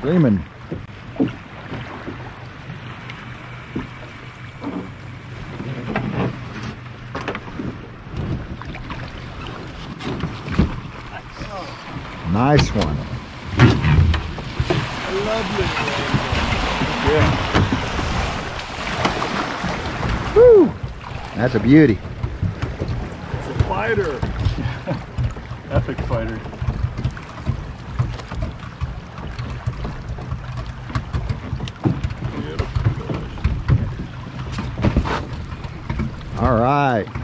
Screaming. Nice one. Lovely. Yeah. Woo! That's a beauty. It's a fighter. Epic fighter. All right.